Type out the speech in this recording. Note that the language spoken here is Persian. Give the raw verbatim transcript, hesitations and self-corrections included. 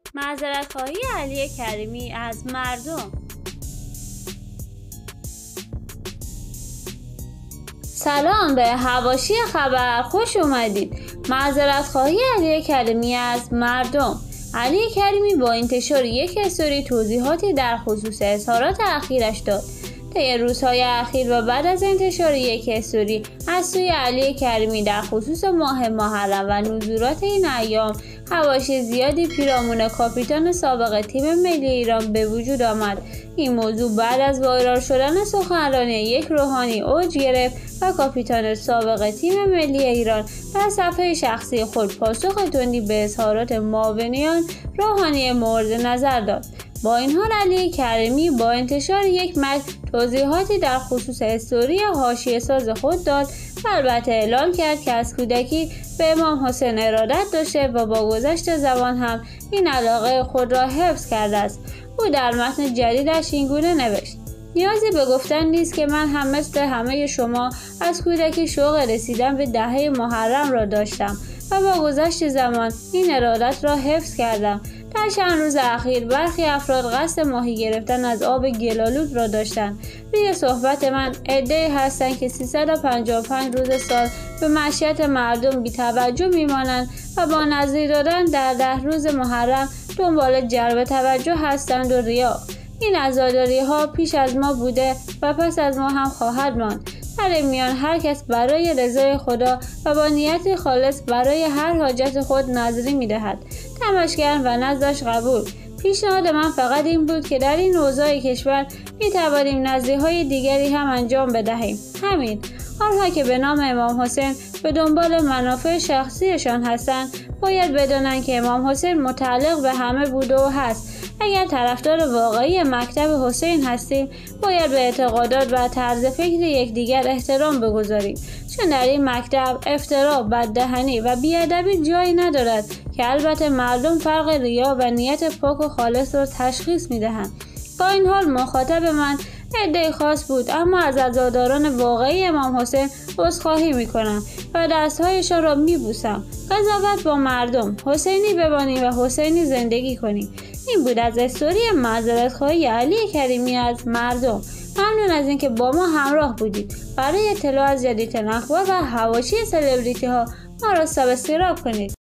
معذرت‌خواهی علی کریمی از مردم. سلام به حواشی خبر، خوش اومدید. معذرت‌خواهی علی کریمی از مردم. علی کریمی با انتشار یک استوری توضیحاتی در خصوص اظهارات اخیرش داد. طی روزهای اخیر و بعد از انتشار یک استوری از سوی علی کریمی در خصوص ماه محرم و نزولات این ایام، حواشی زیادی پیرامون کاپیتان سابق تیم ملی ایران به وجود آمد. این موضوع بعد از وایرال شدن سخنرانی یک روحانی اوج گرفت و کاپیتان سابق تیم ملی ایران در صفحه شخصی خود پاسخ تندی به اظهارات معاونیان روحانی مورد نظر داد. با این حال علی کریمی با انتشار یک متن توضیحاتی در خصوص استوری حاشیه ساز خود داد و البته اعلام کرد که از کودکی به امام حسین ارادت داشته و با گذشت زمان هم این علاقه خود را حفظ کرده است. او در متن جدیدش اینگونه نوشت: نیازی به گفتن نیست که من هم مثل همه شما از کودکی شوق رسیدن به دهه محرم را داشتم و با گذشت زمان این ارادت را حفظ کردم. در چند روز اخیر برخی افراد قصد ماهی گرفتن از آب گل‌آلود را داشتند. روی صحبت من عده‌ای هستند که سیصد و پنجاه و پنج روز سال به معیشت مردم بی توجه میمانند و با نظری دادن در ده روز محرم دنبال جلب توجه هستند و ریا. این عزاداری ها پیش از ما بوده و پس از ما هم خواهد ماند. در این میان هر کس برای رضای خدا و با نیت خالص برای هر حاجت خود نذری می‌دهد، تماشاگر و نذرش قبول. پیشنهاد من فقط این بود که در این اوضاع کشور می‌توانیم نذری‌های دیگری هم انجام بدهیم. همین. آنها که به نام امام حسین به دنبال منافع شخصیشان هستند باید بدانند که امام حسین متعلق به همه بوده و هست. اگر طرفدار واقعی مکتب حسین هستیم باید به اعتقادات و طرز فکر یکدیگر احترام بگذاریم، چون در این مکتب افترا، بددهنی و بیادبی جایی ندارد که البته مردم فرق ریا و نیت پاک و خالص را تشخیص میدهند. با این حال مخاطب من عده خاص بود، اما از عزاداران واقعی امام حسین عذرخواهی میکنم و دستهایشان را میبوسم. قضاوت با مردم، حسینی ببانیم و حسینی زندگی کنیم. این بود از استوری معذرت‌خواهی علی کریمی از مردم. ممنون از اینکه با ما همراه بودید. برای اطلاع از جدیدترین اخبار و حواشی سلبریتی ها ما را سابسکرایب کنید.